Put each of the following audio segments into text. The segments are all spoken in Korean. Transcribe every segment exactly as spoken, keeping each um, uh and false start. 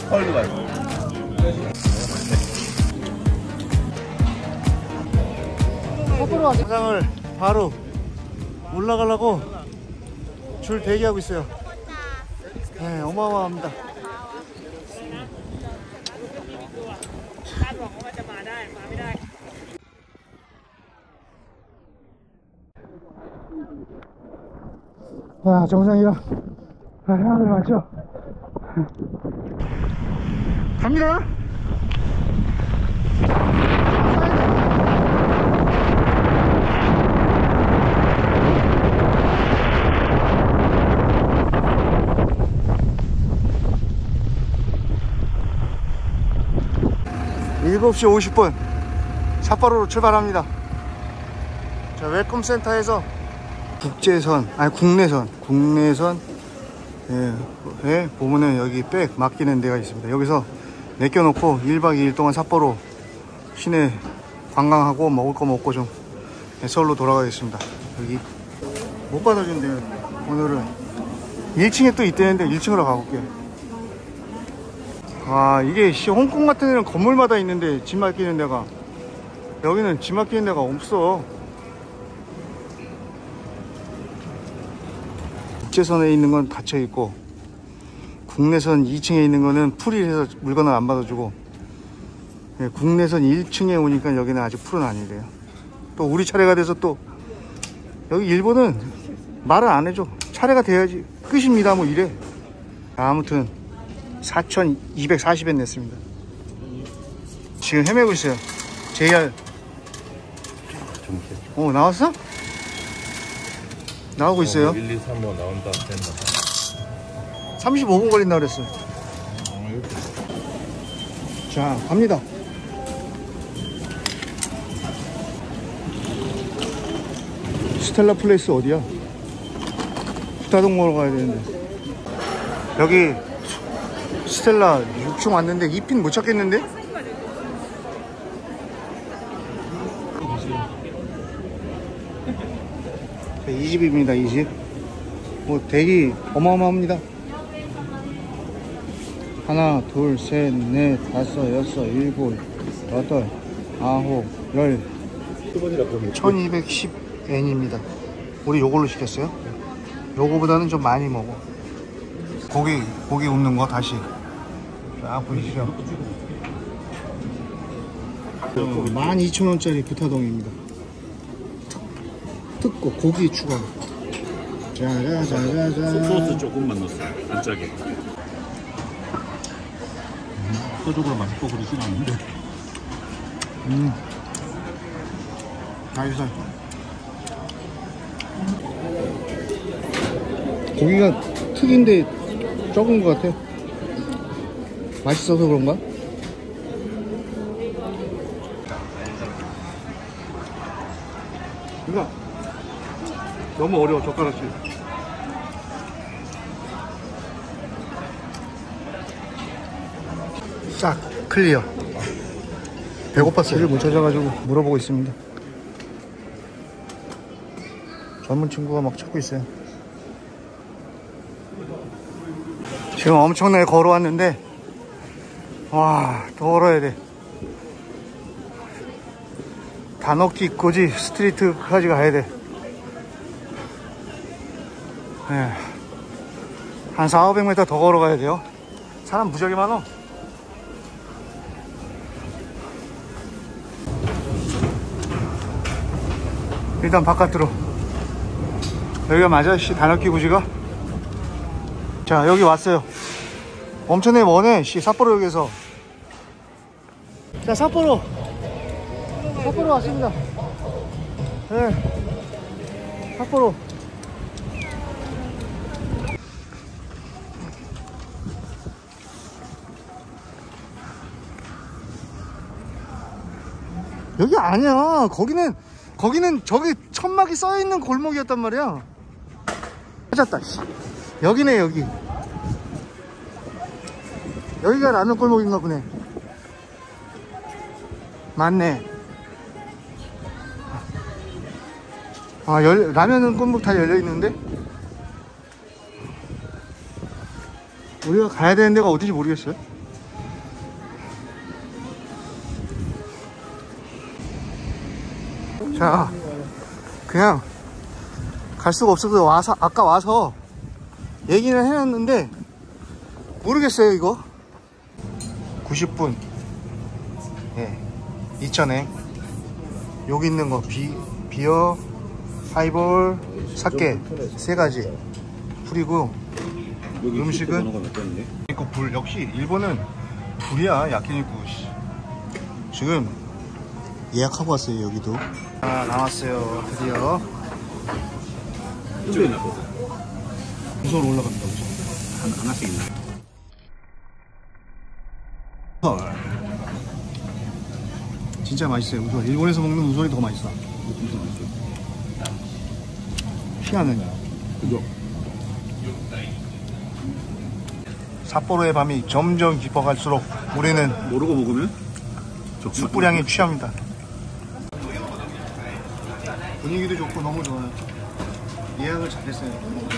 서울도 가요. 화장을 바로 올라가려고 줄 대기하고 있어요. 네, 어마어마합니다. 아, 정상이라. 아, 하늘 맞죠? 갑니다. 일곱 시 오십 분 삿포로로 출발합니다. 자, 웰컴 센터에서 국제선, 아니 국내선, 국내선 예, 예, 보면은 여기 백 맡기는 데가 있습니다. 여기서 맡겨놓고 일 박 이 일 동안 삿포로 시내 관광하고 먹을 거 먹고 좀 서울로 돌아가겠습니다. 여기 못 받아준대요. 오늘은 일 층에 또 있대는데 일 층으로 가볼게요. 아, 이게 시 홍콩 같은 데는 건물마다 있는데 짐 맡기는 데가, 여기는 짐 맡기는 데가 없어. 국제선에 있는 건 닫혀 있고 국내선 이 층에 있는 거는 풀이해서 물건을 안 받아주고, 예, 국내선 일 층에 오니까 여기는 아직 풀은 아니래요. 또 우리 차례가 돼서 또 여기 일본은 말을 안 해줘. 차례가 돼야지 끝입니다 뭐 이래. 아무튼 사천이백사십 엔 냈습니다. 지금 헤매고 있어요. 제이알 어, 나왔어? 나오고 있어요. 어, 일, 이, 삼 번 나온다. 된다. 삼십오 분 걸린다 그랬어요. 어, 자, 갑니다. 스텔라 플레이스 어디야? 부타동 먹으러 가야 되는데. 여기 스텔라 육 층 왔는데 이 핀 못 찾겠는데? 이 집입니다. 이 집. 뭐 대기 어마어마합니다. 하나, 둘, 셋, 넷, 다섯, 여섯, 일곱, 여덟, 아홉, 열. 천이백십 엔입니다. 우리 요걸로 시켰어요. 요거보다는 좀 많이 먹어. 고기, 고기 굽는 거 다시. 쫙 보이시죠? 만 이천 원짜리 부타동입니다. 특고 고기 추가. 자자자자자. 소스 조금만 넣었어요. 안 짜게. 소주가 맛있고 그러진 않은데. 음. 맛있어. 고기가 특인데 적은 것 같아. 맛있어서 그런가? 이거 너무 어려워. 젓가락질. 싹 클리어. 배고팠어요. 길을 못 찾아가지고 물어보고 있습니다. 젊은 친구가 막 찾고 있어요. 지금 엄청나게 걸어왔는데, 와, 더 걸어야 돼. 다너키 고지 스트리트까지 가야 돼. 네. 한 사오백 미터 더 걸어가야 돼요. 사람 무지하게 많아. 일단 바깥으로. 여기가 맞아? 씨, 다너키 고지가? 자, 여기 왔어요. 엄청나게 머네. 씨, 삿포로역에서. 자, 삿포로. 삿포로 왔습니다. 네. 삿포로. 여기 아니야. 거기는, 거기는 저기 천막이 써있는 골목이었단 말이야. 찾았다. 씨. 여기네, 여기. 여기가 라면 골목인가 보네. 맞네. 아, 열, 라면 골목 다 열려있는데? 우리가 가야 되는 데가 어딘지 모르겠어요. 자, 그냥 갈 수가 없어서 와서, 아까 와서 얘기는 해놨는데 모르겠어요 이거. 구십 분 예, 이천엔 여기 있는 거 비, 비어, 하이볼, 사케 세 가지 풀이고, 음식은 이거 불. 역시 일본은 불이야. 야키니쿠. 지금 예약하고 왔어요. 여기도 아, 나왔어요 드디어. 이쪽에 나거든. 우선 올라갑니다. 우선 한, 하나씩 있나? 우설 진짜 맛있어요. 우설 일본에서 먹는 우설이 더 맛있어. 진짜 맛있어. 희한해. 그죠? 삿포로의 밤이 점점 깊어갈수록 우리는 모르고 먹으면 숯불향에 취합니다. 분위기도 좋고 너무 좋아요. 예약을 잘했어요.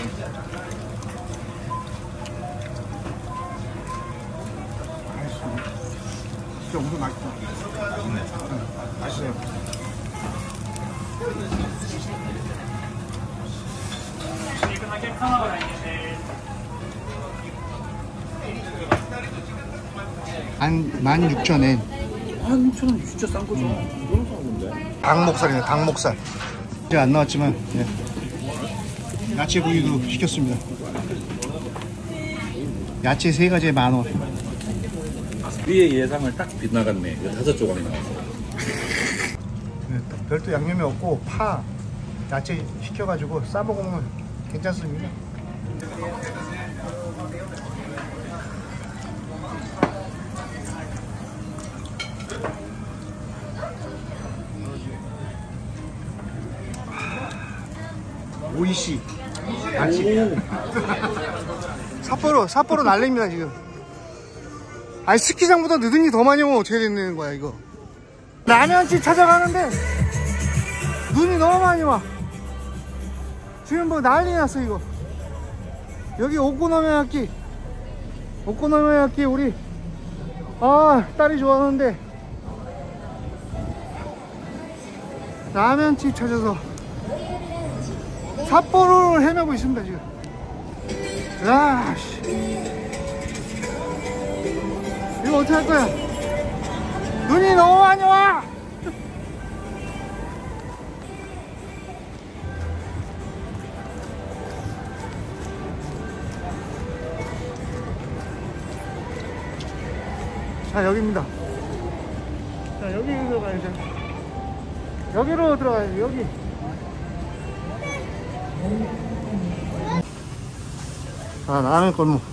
진짜 엄청 맛있다. 응, 맛있어요. 한 만 육천 엔. 한 육천 원 진짜 싼 거죠. 이거는 싼 건데. 닭목살이네. 닭목살. 이제 안 나왔지만 예. 야채 구이도 시켰습니다. 야채 세 가지에 만 원. 우리의 예상을 딱 빗나갔네. 이거 다섯 조각이 나왔어. 네, 별도 양념이 없고 파, 야채 시켜가지고 싸먹으면 괜찮습니다. 오이시 알지? 삿포로 삿포로 난립니다 지금. 아니 스키장보다 느든이 더 많이 오면 어떻게 되는 거야 이거. 라면집 찾아가는데 눈이 너무 많이 와. 지금 뭐 난리 났어 이거. 여기 오코노미야끼 오코노미야끼 우리 아 딸이 좋아하는데 라면집 찾아서 삿포로를 헤매고 있습니다 지금. 야, 씨. 이거 어떻게 할 거야? 눈이 너무 많이 와. 자, 여기입니다. 자, 여기로 들어가야죠. 여기로 들어가야죠. 여기. 아, 라면 골목.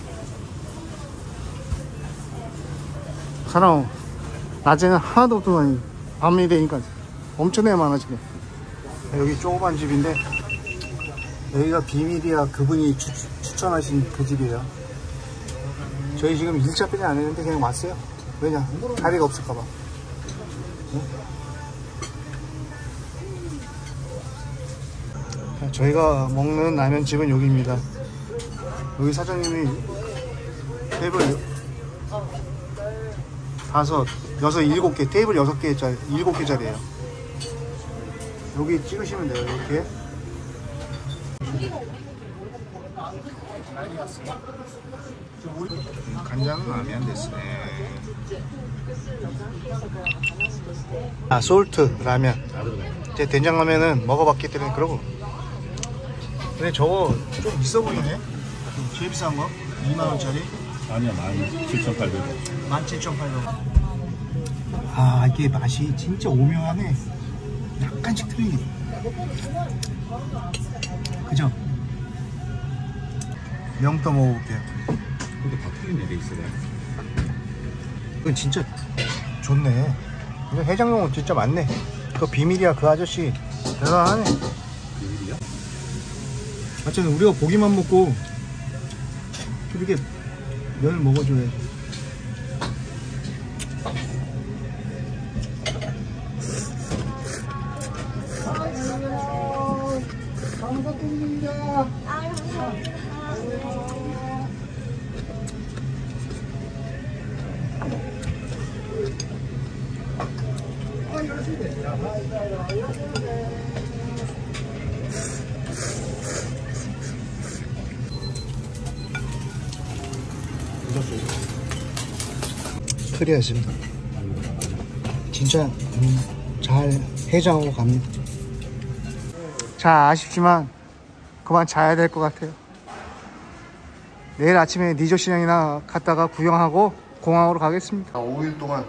사람 낮에는 하나도 없더니 밤이 되니까 엄청나게 많아 지금. 여기 조그만 집인데 여기가 비밀이야. 그분이 추, 추천하신 그 집이에요. 저희 지금 일차까지 안 했는데 그냥 왔어요. 왜냐? 자리가 없을까봐. 응? 자, 저희가 먹는 라면집은 여기입니다. 여기 사장님이 테이블 다섯, 여섯, 일곱 개, 테이블 여섯 개짜리, 일곱 개짜리예요. 여기 찍으시면 돼요. 이렇게. 간장은 라면 됐네. 아, 솔트 라면. 제 된장 라면은 먹어봤기 때문에 그러고. 근데 저거 좀 있어 보이네. 제일 비싼 거 이만 원짜리. 아니야, 만 칠천팔백 원. 만 칠천팔백 원. 아, 이게 맛이 진짜 오묘하네. 약간씩 틀리네. 그죠? 명떠 먹어볼게요. 근데 다 틀린 애가 있어요. 이건 진짜 좋네. 이거 해장용은 진짜 많네. 그 비밀이야. 그 아저씨 대단하네. 비밀이야? 하여튼 우리가 고기만 먹고 이렇게 면을 먹어줘야지. 감사드립니다. 클리어했습니다. 진짜 음, 잘 해장하고 갑니다. 자, 아쉽지만 그만 자야 될 것 같아요. 내일 아침에 니조시장이나 갔다가 구경하고 공항으로 가겠습니다. 오 일 동안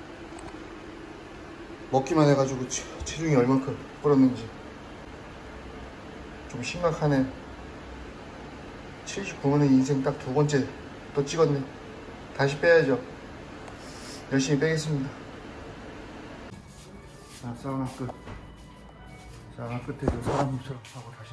먹기만 해가지고 체중이 얼만큼 불었는지 좀 심각하네. 칠십구 번의 인생 딱 두 번째 또 찍었네. 다시 빼야죠. 열심히 빼겠습니다. 자, 사우나 끝. 사우나 끝에 좀 사람처럼 하고 다시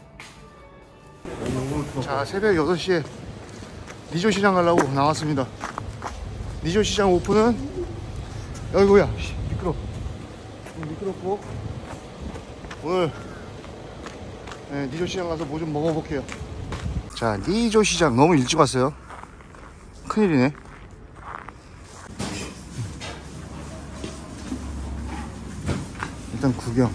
나왔어요. 자, 새벽 여섯 시에 니조시장 가려고 나왔습니다. 니조시장 오픈은 어이구야 미끄러 미끄럽고 오늘 네, 니조시장 가서 뭐 좀 먹어볼게요. 자, 니조시장 너무 일찍 왔어요. 큰일이네. 일단 구경.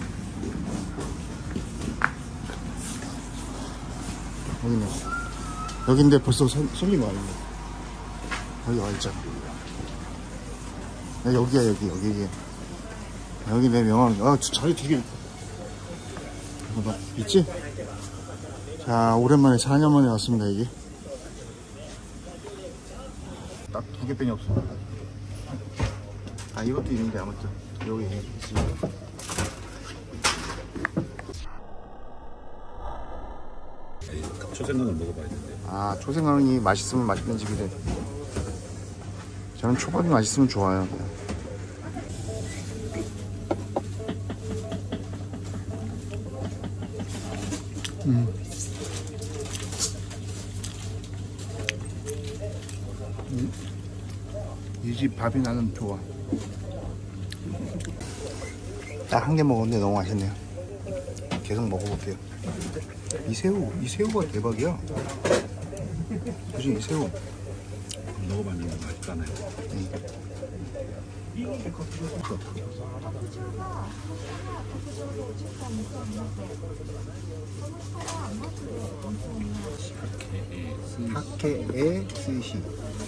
여기네. 여긴데 벌써 손, 손님 와 있네. 여기 와 있잖아. 야, 여기야 여기 여기 여기. 여기 내 명함. 아, 자리 되게. 봐봐, 있지? 자, 오랜만에 사 년 만에 왔습니다. 이게 딱 두 개뿐이 없습니다. 아, 이것도 있는데 아무튼 여기 있습니다. 초생강을 먹어봐야 되는데. 아, 초생강이 맛있으면 맛있는 집이래. 저는 초밥이 맛있으면 좋아요. 음. 이 집 밥이 나는 좋아. 딱 한 개 먹었는데 너무 맛있네요. 계속 먹어볼게요. 이 새우, 이 새우가 대박이야. 그치, 이 새우. 먹어봤는데 맛있잖아요. 응. 사케에 스시.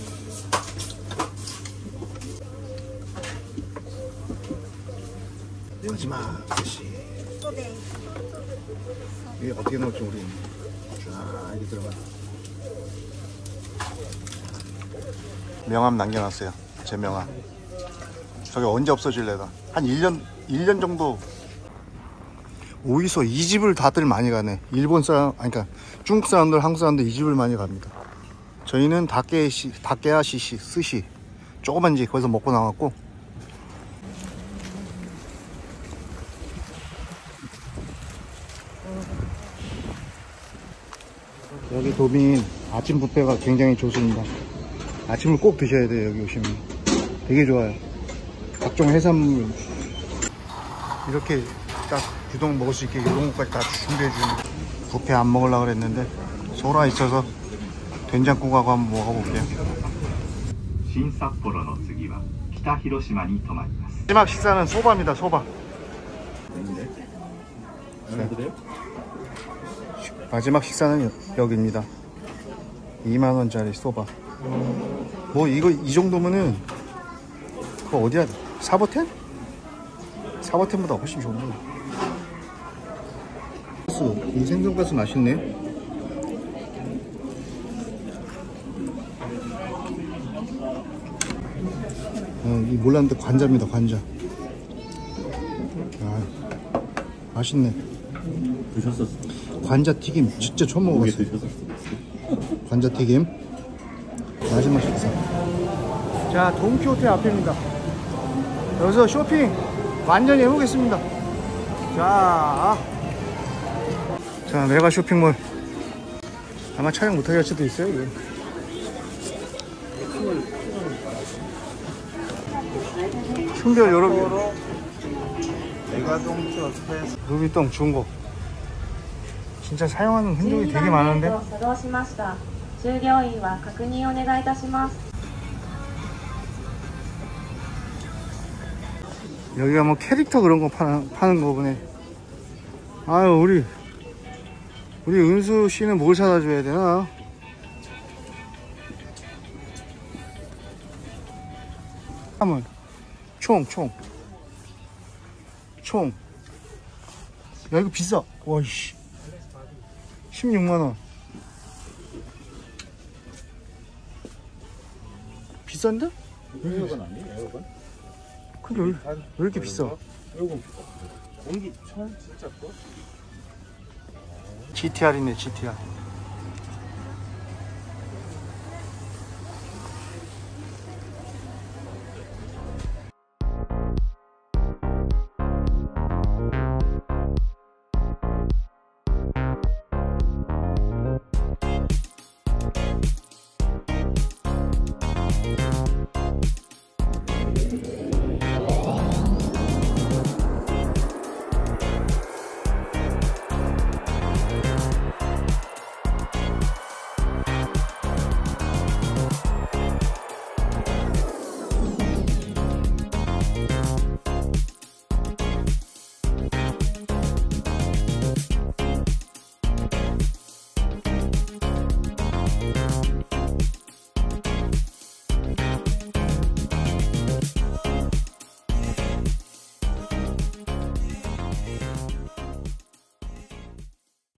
마지막 스시. 이게 어떻게 나올지 모르겠네. 쫙 이렇게 들어가. 명함 남겨놨어요. 제 명함. 저게 언제 없어질래나. 한 일 년, 일 년 정도. 오이소 이 집을 다들 많이 가네. 일본 사람, 아니, 그러니까 중국 사람들, 한국 사람들 이 집을 많이 갑니다. 저희는 다케시, 다케야시시, 스시. 조그만 집, 거기서 먹고 나왔고. 여기 도민 아침 뷔페가 굉장히 좋습니다. 아침을 꼭 드셔야 돼요. 여기 오시면 되게 좋아요. 각종 해산물 이렇게 딱 규동 먹을 수 있게 이런 것까지 다 준비해주는. 뷔페 안 먹으려고 그랬는데 소라 있어서 된장국하고 한번 먹어볼게요. 마지막 식사는 소바입니다. 소바. 네. 마지막 식사는 여기입니다. 이만 원짜리 소바. 뭐 이거 이 정도면은 그거 어디야? 사보텐? 사보텐보다 훨씬 좋은데. 이 생선가스 맛있네. 어, 이 몰랐는데 관자입니다. 관자. 아, 맛있네. 드셨었어? 관자 튀김 진짜 처음 먹어봤어요. 관자 튀김. 마지막 식사. 자, 돈키호테 앞입니다. 여기서 쇼핑 완전히 해보겠습니다. 자, 자, 메가 쇼핑몰. 아마 촬영 못하게 할 수도 있어요. 이거. 품별 여러 개. 루비통 중국. 진짜 사용하는 흔적이 되게 많은데. 여기가 뭐 캐릭터 그런 거 파는, 파는 거 보네. 아유, 우리 우리 은수 씨는 뭘 사다 줘야 되나? 한번 총, 총, 총. 야, 이거 비싸. 와이씨. 십육만 원. 비싼데? 에어건 아니? 에어건? 근데 왜, 왜 이렇게 비싸? 에어건 공기 천 진짜 커? 지티알이네, 지티알.